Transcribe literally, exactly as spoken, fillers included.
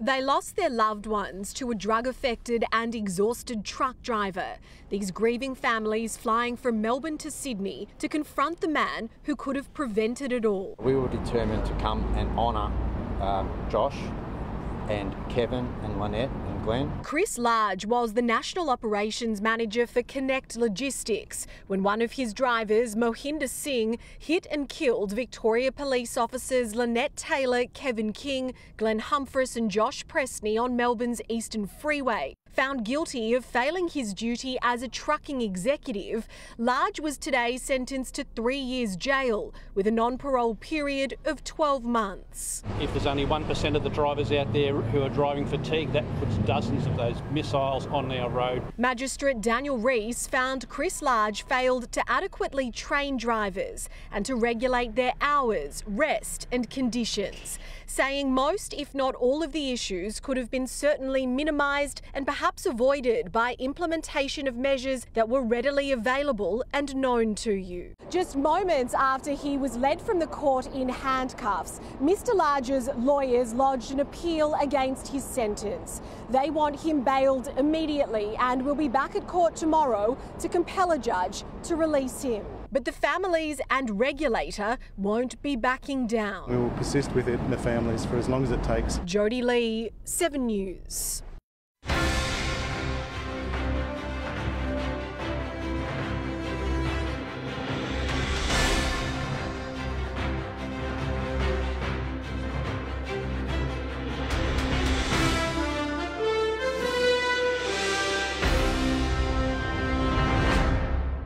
They lost their loved ones to a drug-affected and exhausted truck driver. These grieving families flying from Melbourne to Sydney to confront the man who could have prevented it all. We were determined to come and honour um, Josh and Kevin and Lynette and Glenn. Cris Large was the National Operations Manager for Connect Logistics when one of his drivers, Mohinder Singh, hit and killed Victoria Police officers Lynette Taylor, Kevin King, Glenn Humphris and Josh Presney on Melbourne's Eastern Freeway. Found guilty of failing his duty as a trucking executive, Large was today sentenced to three years jail with a non-parole period of twelve months. If there's only one percent of the drivers out there who are driving fatigue, that puts dozens of those missiles on our road. Magistrate Daniel Rees found Cris Large failed to adequately train drivers and to regulate their hours, rest and conditions, saying most, if not all of the issues could have been certainly minimised and perhaps perhaps avoided by implementation of measures that were readily available and known to you. Just moments after he was led from the court in handcuffs, Mister Large's lawyers lodged an appeal against his sentence. They want him bailed immediately and will be back at court tomorrow to compel a judge to release him. But the families and regulator won't be backing down. We will persist with it and the families for as long as it takes. Jodie Lee, Seven News.